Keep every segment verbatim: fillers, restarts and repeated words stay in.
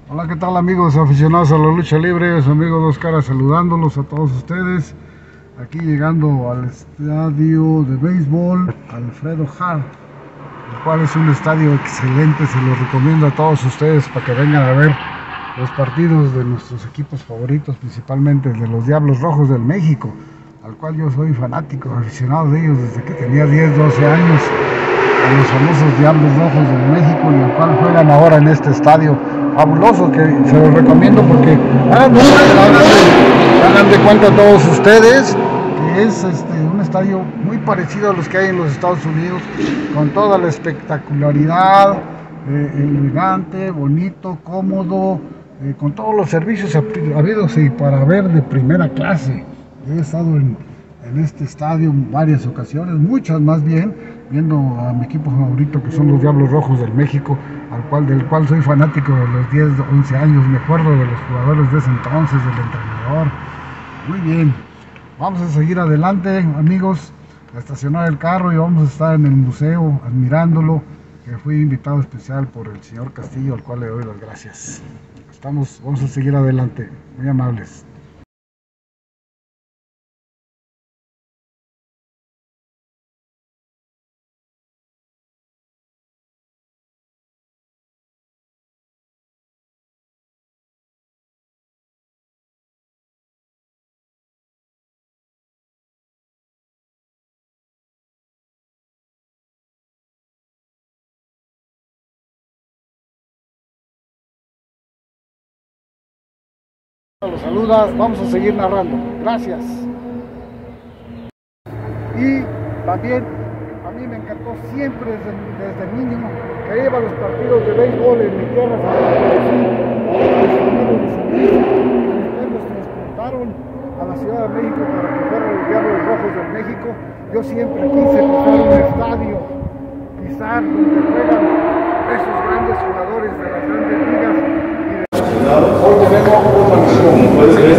Hola, ¿qué tal amigos aficionados a la lucha libre? Su amigo Dos Caras saludándolos a todos ustedes. Aquí llegando al estadio de béisbol Alfredo Harp, el cual es un estadio excelente, se lo recomiendo a todos ustedes para que vengan a ver los partidos de nuestros equipos favoritos, principalmente de los Diablos Rojos del México, al cual yo soy fanático, aficionado de ellos desde que tenía diez, doce años, a los famosos Diablos Rojos del México, y el cual juegan ahora en este estadio fabuloso, que se los recomiendo porque hagan de, hagan de cuenta todos ustedes que es este, un estadio muy parecido a los que hay en los Estados Unidos, con toda la espectacularidad, eh, elegante, bonito, cómodo, eh, con todos los servicios habidos y para ver de primera clase. He estado en, en este estadio en varias ocasiones, muchas más bien, viendo a mi equipo favorito, que son los Diablos Rojos del México, al cual, del cual soy fanático de los diez, once años. Me acuerdo de los jugadores de ese entonces, del entrenador. Muy bien, vamos a seguir adelante, amigos, a estacionar el carro y vamos a estar en el museo admirándolo, que fui invitado especial por el señor Castillo, al cual le doy las gracias. Estamos, vamos a seguir adelante, muy amables. Los saludas, vamos a seguir narrando. Gracias. Y también a mí me encantó siempre desde, desde niño que iba a los partidos de béisbol en mi tierra, San Luis Potosí, después los transportaron a la Ciudad de México para que fueran los Diablos Rojos del México. Yo siempre quise pisar un estadio, pisar donde juegan esos grandes jugadores de las grandes ligas. Hoy tenemos una misión, como puede ver,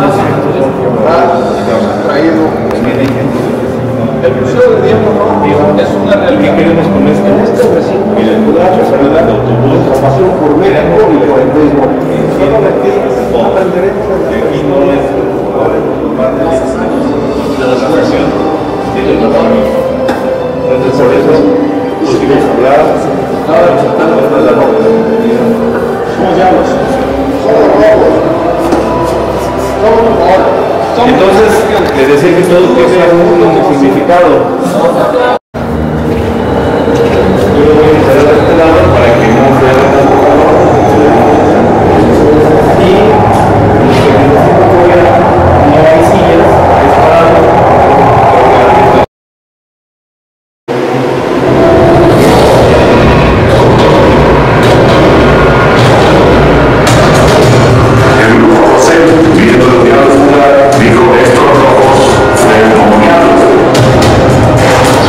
traído el Museo de Diablos Rojos. Es una realidad que queremos con esto. En este recinto, miren, ciudad de autobús, pasión por México y por el béisbol. Solamente aprenderemos a aquí no es más de diez años de la asociación. Entonces, por eso pusimos a hablar, ahora resaltando de la ropa. ¿Cómo se llama? Entonces, le decía que todo tiene un significado. Yo lo voy a instalar de este lado para que no se haga tanto calor. Y no hay sillas, es para dijo estos rojos fue endemoniados.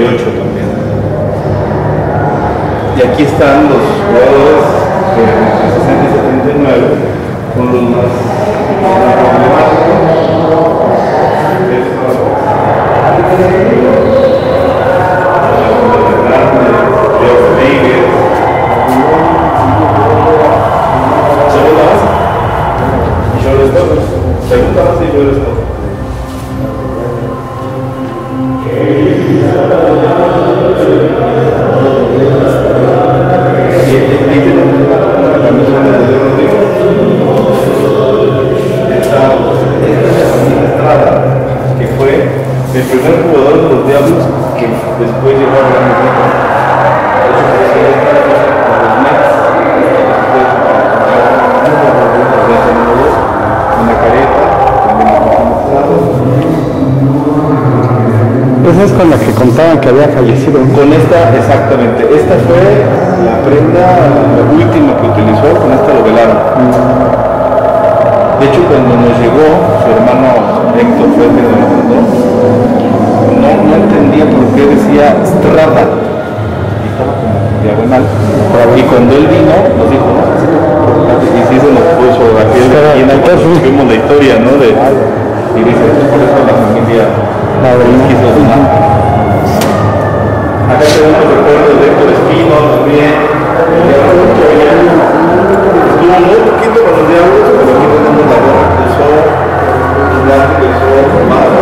ocho también. Y aquí están los jugadores que entre sesenta y setenta y nueve son los más problemáticos. Segunda base y yo eres todo. Que fue el primer jugador de los Diablos que después llegó a Gran Bretaña. Esa es con la que contaban que había fallecido. Con esta, exactamente. Esta fue la prenda, la última que utilizó, con esta lo velaron. De hecho, cuando nos llegó, su hermano Héctor fue el que nos lo mandó, no, no entendía por qué decía Strada. Y estaba como diagonal. Y cuando él vino, nos dijo, no, y sí se nos puso la piel de esquina cuando supimos la historia, ¿no? De, y dice, por eso la familia la quiso donar. Acá tenemos recuerdos de Héctor Espino también. Estuvo muy poquito con los Diablos, pero aquí tenemos la gorra que usó, el viaje que usó, formado.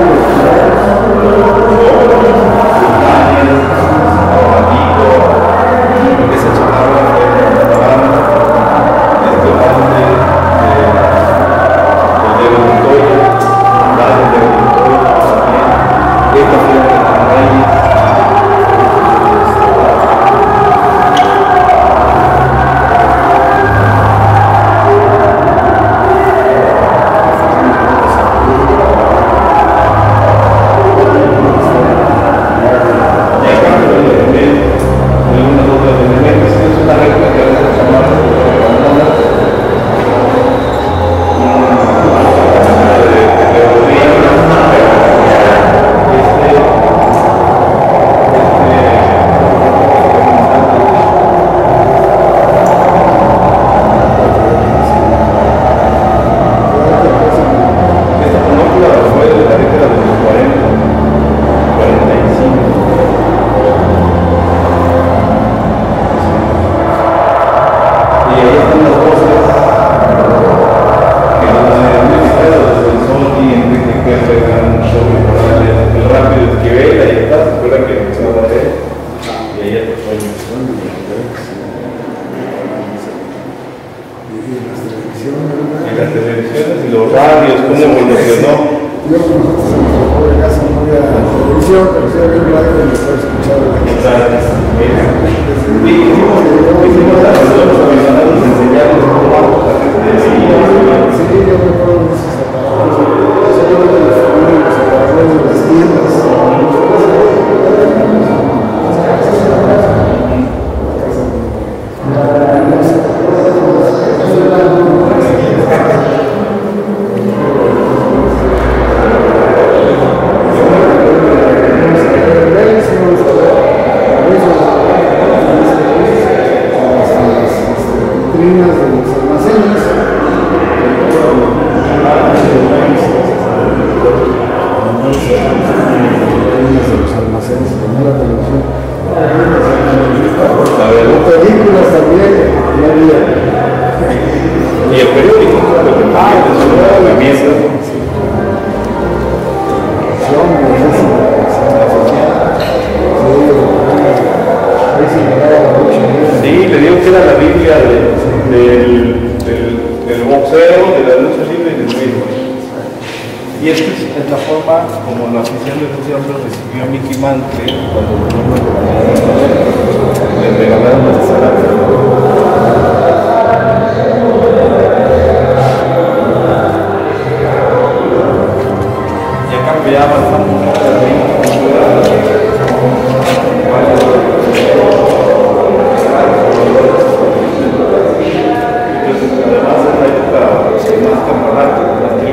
Abanico, que se echaba fue la banda, este bande, el Diego Montoya, base de Diego Montoya también, esta fue la de Reyes.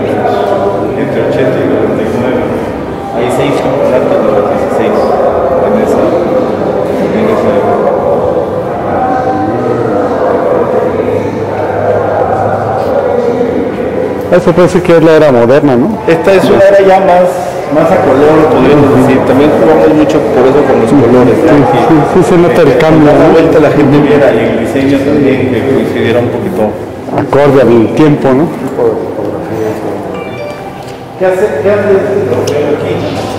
Entre ochenta y noventa y nueve. Hay seis campeonatos de los dieciséis. Eso puede decir que es la era moderna, ¿no? Esta es una era ya más, más a color, podríamos decir. También jugamos mucho por eso con los colores. Sí, sí, sí se nota el cambio. A la ¿no? vuelta la gente viera y el diseño también que coincidiera un poquito. Acorde al tiempo, ¿no? ¿Qué hace, qué hace este trofeo aquí?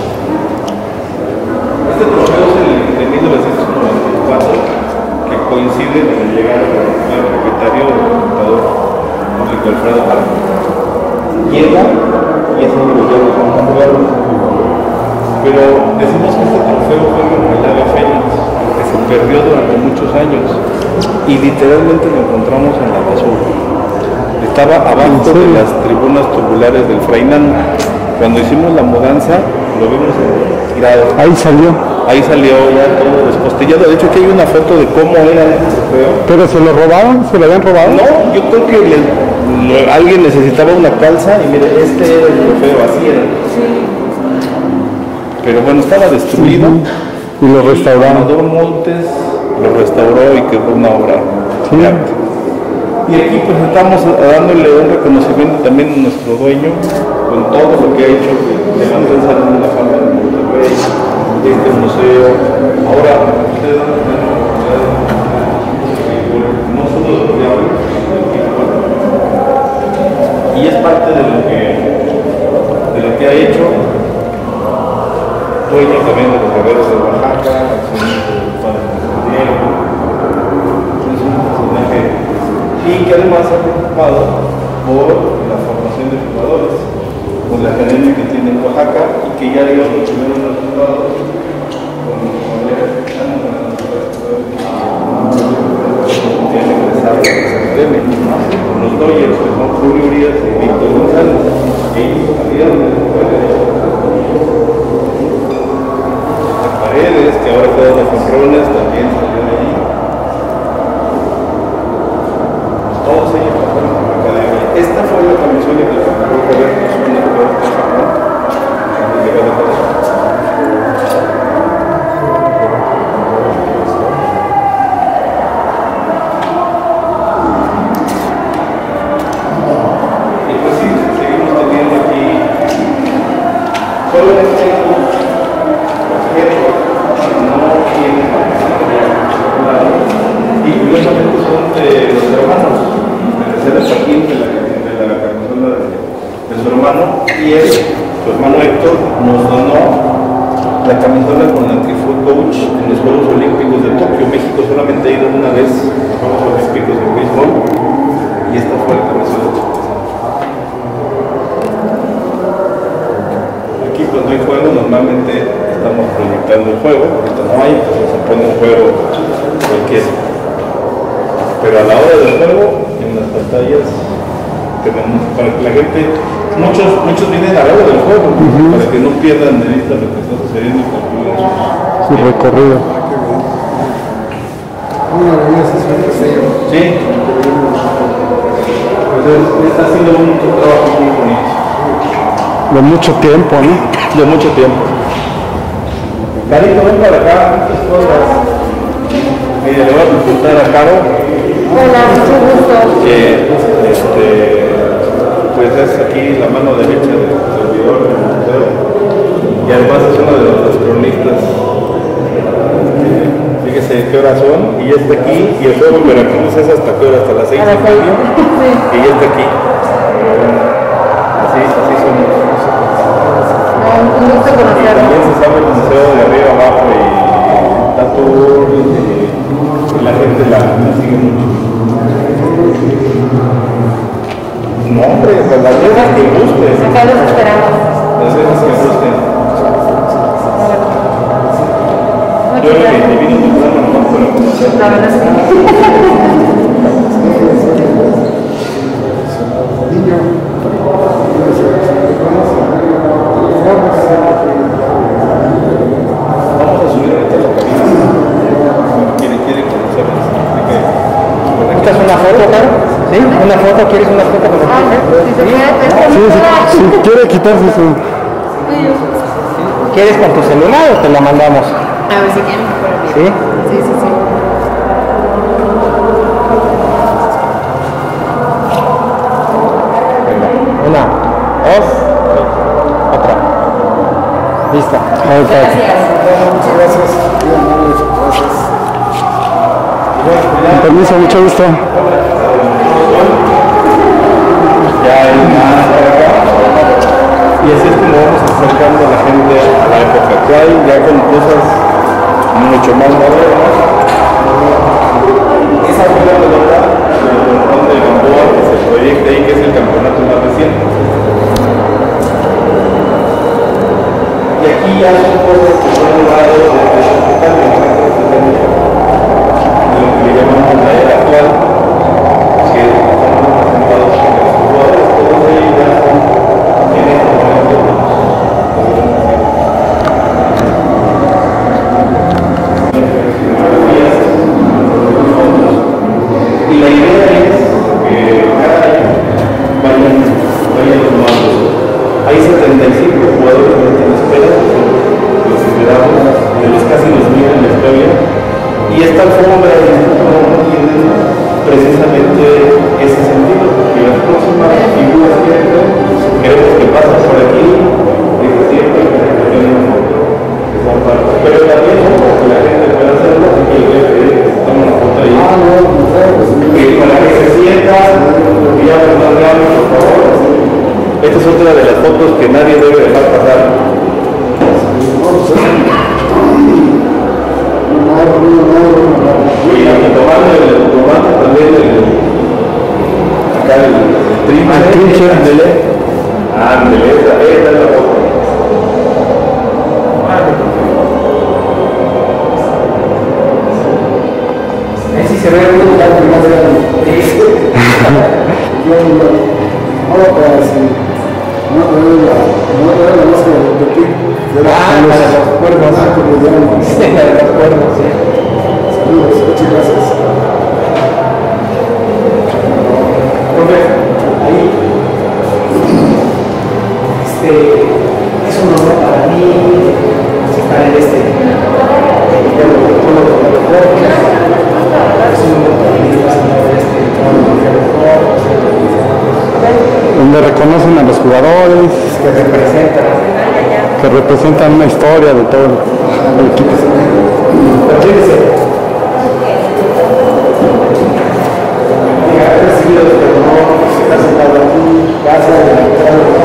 Este trofeo es el de mil novecientos noventa y cuatro, que coincide con la llegada del primer propietario del computador público Alfredo Hart. Llega y es uno de los juegos más jugados. Pero decimos que este trofeo fue como el ave fénix, que se perdió durante muchos años y literalmente lo encontramos en la basura. Estaba abajo de las tribunas tubulares del Frainán. Cuando hicimos la mudanza, lo vimos tirado. Ahí salió. Ahí salió ya todo despostillado. De hecho, aquí hay una foto de cómo era el trofeo. ¿Pero se lo robaron? ¿Se lo habían robado? No, yo creo que le, le, alguien necesitaba una calza y mire, este era el trofeo, así era. Pero bueno, estaba destruido. Y lo restauraron. Amador Montes lo restauró y quedó una obra Sí. de arte. Y aquí pues estamos dándole un reconocimiento también a nuestro dueño con todo lo que ha hecho, que levantó el Salón de la Fama de Monterrey, este museo. Ahora, ustedes van a tener la oportunidad de no solo de lo que hablan, y es parte de lo que, de lo que ha hecho, dueño también de los guerreros de Oaxaca, accionista del padre de Diego. Es un personaje y que además se ha preocupado por la formación de jugadores, por la academia que tiene en Oaxaca y que ya dio los primeros resultados con tiene egresado de esa academia, con los Dodgers, que son Julio Urias y Víctor González, y ellos salieron de la escuela. Paredes, que ahora juega los Fonrones, también salió de allí. Todos ellos pasaron por la academia. Esta fue la camisola que le compró Roberto Zuna, Roberto Zuna, cuando llegó de Corazón. Y pues sí, seguimos teniendo aquí solo en este objeto, no tiene material. Y curiosamente son de los hermanos. De Joaquín, de la, de la camisola de, de su hermano, y él, su hermano Héctor, nos donó la camisola con la Trifut Coach en los Juegos Olímpicos de Tokio. México solamente ha ido una vez a los Juegos Olímpicos de béisbol y esta fue la camisola. Aquí cuando hay juego normalmente estamos proyectando el juego, ahorita no hay, pues se pone un juego cualquiera. Pero a la hora del juego, en las pantallas tenemos, para que la gente, muchos, muchos vienen a la hora del juego, uh-huh. para que no pierdan de vista lo que está sucediendo y calculen su recorrido. Una belleza, sí. Entonces, este ha sido un, un trabajo muy bonito. De mucho tiempo, ¿no? De mucho tiempo. Carito, ven para acá, muchas cosas. Mire, le voy a preguntar a Caro. Hola, mucho gusto. Que este, pues es aquí la mano derecha del servidor del museo y además es uno de los cronistas. Eh, fíjese qué horas son y ya está aquí y el juego en Veracruz es hasta qué hora, hasta las seis y media y ya está aquí. Así, así somos. Un gusto conocerlo. También se sabe el museo de arriba abajo y está todo y la gente la, la sigue mucho. No, hombre, pues las veces que gusten. Acá los esperamos. Las veces que gusten. Yo creo que te vino temprano nomás para conocer. La verdad es que niño. Vamos a subir ahorita la cabina. Quiere, quiere conocerlas. ¿Necesitas una foto, Caro? ¿Sí? ¿Una foto? ¿Quieres una foto con el jefe? Sí, sí, si quiere quitarse su... ¿Quieres con tu celular o te la mandamos? A ver si quieren. ¿Sí? Sí, sí, sí. Una Gracias. Muchas gracias. Muy amable, gracias. Con permiso, mucho gusto. Ya hay más para acá. Y así es como vamos acercando a la gente a la época actual, ya con cosas mucho más modernas. Esa fue la pelota del montón de Gamboa que se proyecta ahí, que es el campeonato más reciente. Y aquí ya son cosas que son llevadas de totalmente de lo que le llamamos la era actual, que están representados con los jugadores, todos ellos ya son en este momento. Y la idea es que cada año vayan, vayan los nuevos. Hay setenta y cinco jugadores en espera, los esperamos, de los casi dos mil en la historia. Y esta alfombra no tiene precisamente ese sentido, porque las próximas figuras que entran, queremos que pasen por aquí, y que siempre que tienen una foto, que son parte. Pero también, que la gente pueda hacerlo, y que tome una foto ahí. Que para que se sientan, que ya me mandamos, por favor. Esta es otra de las fotos que nadie debe dejar pasar. Y aquí tomando el tomate también el, acá el, el trinche, ándele, ándele, esta, esta es la foto. Ahí sí se ve un lugar que más grande. Yo ahora para si no traer la no traer la máscara de Pepín. Ah, para los cuervos. Ah, como llaman. Sí, para los cuervos, sí. Saludos, muchas gracias. Profe, ahí, este, es un honor para mí estar en este, es un honor para mí estar en este, donde reconocen a los jugadores que representan, que representan una historia de todo el equipo. pero fíjense, ha recibido este honor, está sentado aquí, gracias de la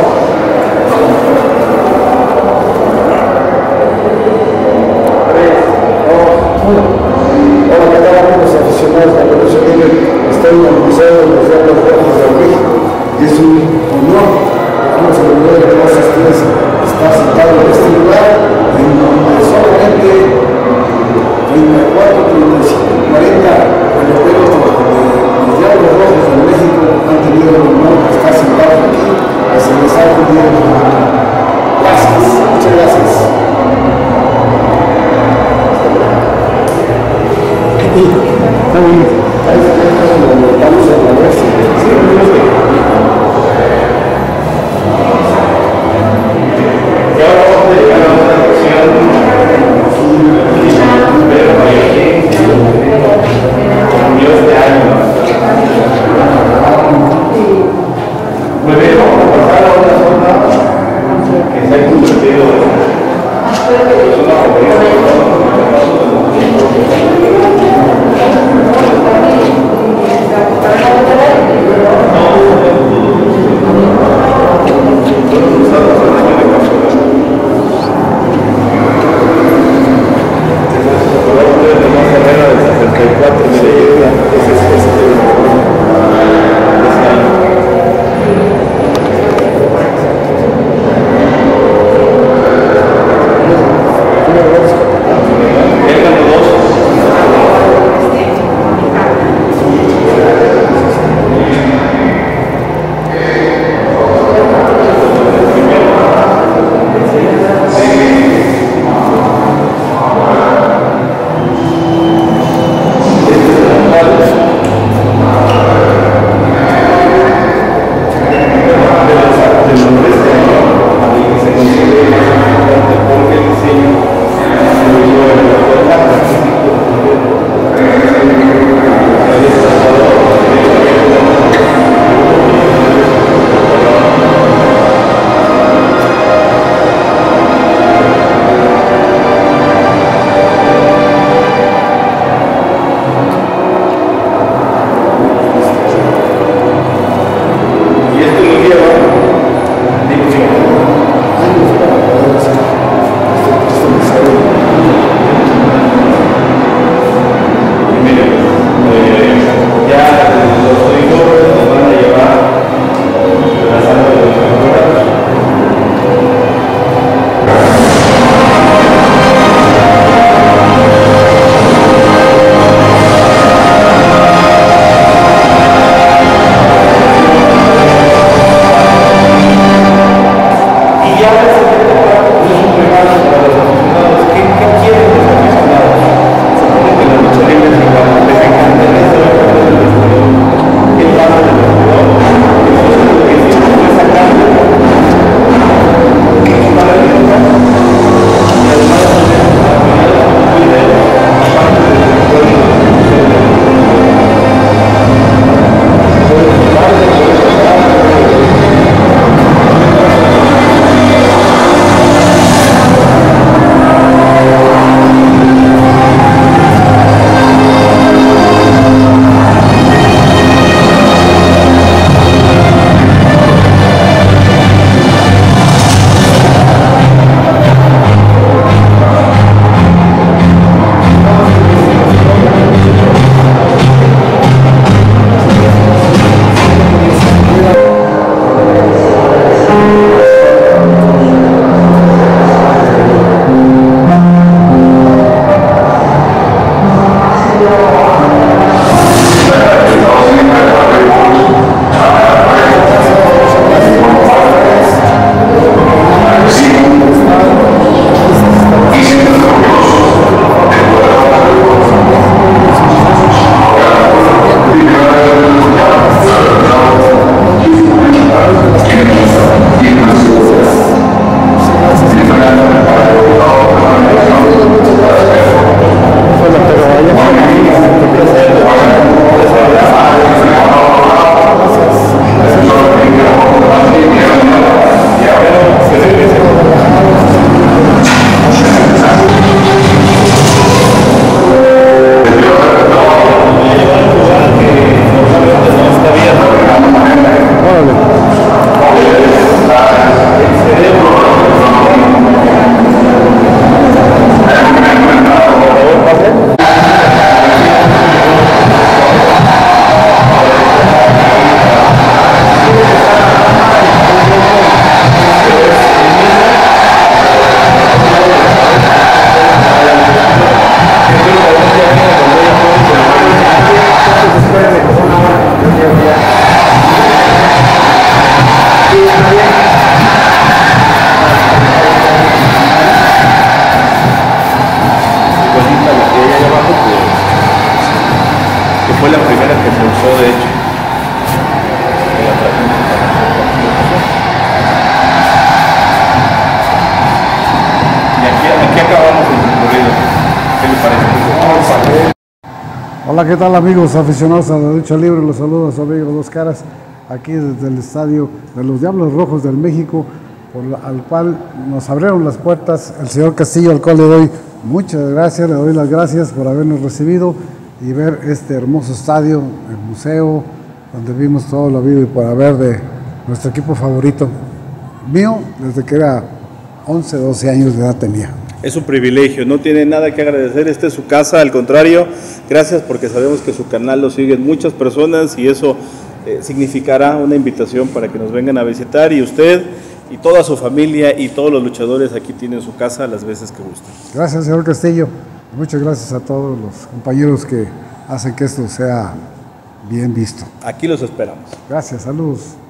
Hola, ¿qué tal amigos aficionados de la Revolución Libre? Estoy en el Museo de los Diablos Rojos de México y es un honor, vamos a volver a gracias a ustedes estar sentado en este lugar en donde solamente treinta y cuatro, treinta y cinco, cuarenta peloteros de los Diablos Rojos de México han tenido el honor de estar sentados aquí y se les ha pedido. Gracias, muchas gracias. Está bien. Estamos en la mesa. Y ahora vamos a llegar a una sección pero cambió este año. Muy bien, vamos a pasar a una zona que se ha convertido en una favorita. parece? Hola, ¿qué tal amigos aficionados a la lucha libre? Los saludos a su amigo Dos Caras, aquí desde el estadio de los Diablos Rojos del México, por la, al cual nos abrieron las puertas el señor Castillo, al cual le doy muchas gracias, le doy las gracias por habernos recibido y ver este hermoso estadio, el museo, donde vimos todo lo habido y por haber de nuestro equipo favorito, mío, desde que era once, doce años de edad tenía. Es un privilegio, no tiene nada que agradecer, esta es su casa, al contrario, gracias porque sabemos que su canal lo siguen muchas personas y eso eh, significará una invitación para que nos vengan a visitar y usted y toda su familia y todos los luchadores aquí tienen su casa las veces que gusten. Gracias, señor Castillo, muchas gracias a todos los compañeros que hacen que esto sea bien visto. Aquí los esperamos. Gracias, saludos.